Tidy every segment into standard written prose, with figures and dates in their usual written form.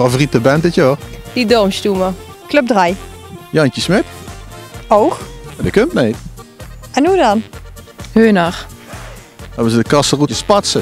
favoriete band dit jaar? Die Domstoemen. Club 3. Jantje Smit? Oog. Dat komt niet. En hoe dan? Heuner. Hebben ze de kassenroute Spatsen?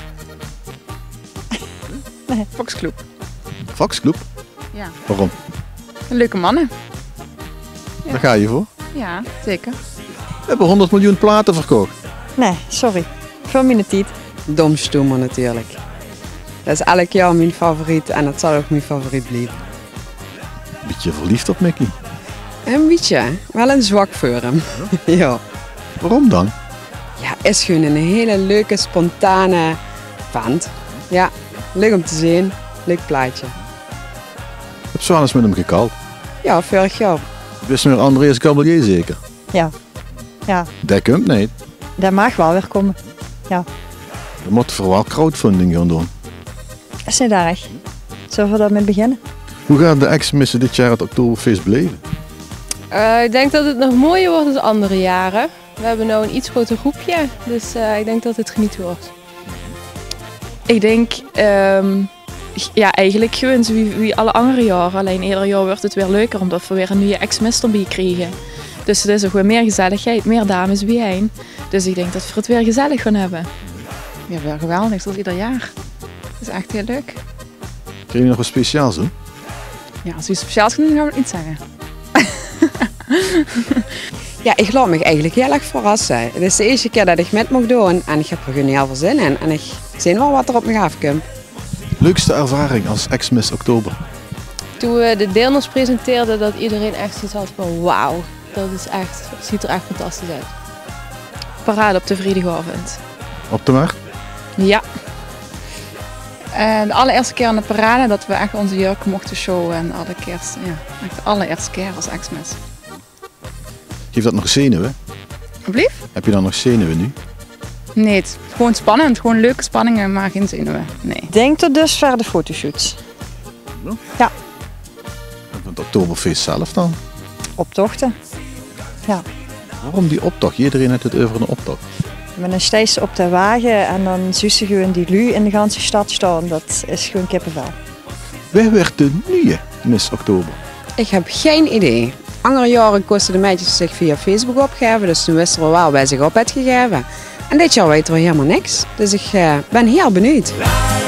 Foxclub. Foxclub? Ja. Waarom? Leuke mannen. Ja. Daar ga je voor. Ja, zeker. We hebben 100 miljoen platen verkocht. Nee, sorry. Voor mij niet. Domstoemen natuurlijk. Dat is elk jaar mijn favoriet en dat zal ook mijn favoriet blijven. Beetje verliefd op Mickey. Een beetje, wel een zwak voor hem. Ja. Waarom dan? Ja, is gewoon een hele leuke, spontane vent. Ja, leuk om te zien. Leuk plaatje. Ik heb zo eens met hem gekald. Ja, vorig jaar. Wist meer Andreas Gabelier zeker? Ja. Ja, Dat komt niet. dat mag wel weer komen. We moeten voor wel crowdfunding gaan doen. Dat is niet erg. Zullen we daarmee beginnen? Hoe gaan de Xmissen dit jaar het Oktoberfeest beleven? Ik denk dat het nog mooier wordt dan andere jaren. We hebben nu een iets groter groepje, dus ik denk dat het genieten wordt. Ik denk, ja, eigenlijk gewoon zo wie alle andere jaren. Alleen ieder jaar wordt het weer leuker omdat we weer een nieuwe ex-mis erbij krijgen. Dus het is ook weer meer gezelligheid, meer dames bijeen. Dus ik denk dat we het weer gezellig gaan hebben. Ja, weer geweldig, zoals ieder jaar. Het is echt heel leuk. Kun je nog wat speciaals doen? Ja, als we iets speciaals gaan doen, gaan we het niet zeggen. Ja, ik laat me eigenlijk heel erg verrassen. Het is de eerste keer dat ik met mag doen en ik heb er gewoon heel veel zin in. En ik zie wel wat er op me afkomt. Leukste ervaring als Xmis Oktober? Toen we de deelnemers presenteerden, dat iedereen echt zoiets had van wauw, dat is echt, het ziet er echt fantastisch uit. Parade op de vrijdagavond. Op de markt? Ja. De allereerste keer aan de parade dat we echt onze jurk mochten showen en alle kerst, ja, echt de allereerste keer als ex-mis. Geeft dat nog zenuwen? Alsjeblieft? Heb je dan nog zenuwen nu? Nee, het is gewoon spannend, gewoon leuke spanningen, maar geen zenuwen. Nee. Denk tot dusver de fotoshoots. En van het Oktoberfeest zelf dan? Optochten. Waarom die optocht? Iedereen heeft het over een optocht. Met een stijs op de wagen en dan zussen gewoon die lui in de ganse stad staan. Dat is gewoon kippenvel. Wie werd de nieuwe Miss Oktober? Ik heb geen idee. Andere jaren kosten de meisjes zich via Facebook opgeven, dus toen wisten we wel bij zich op had gegeven. En dit jaar weten we helemaal niks. Dus ik ben heel benieuwd.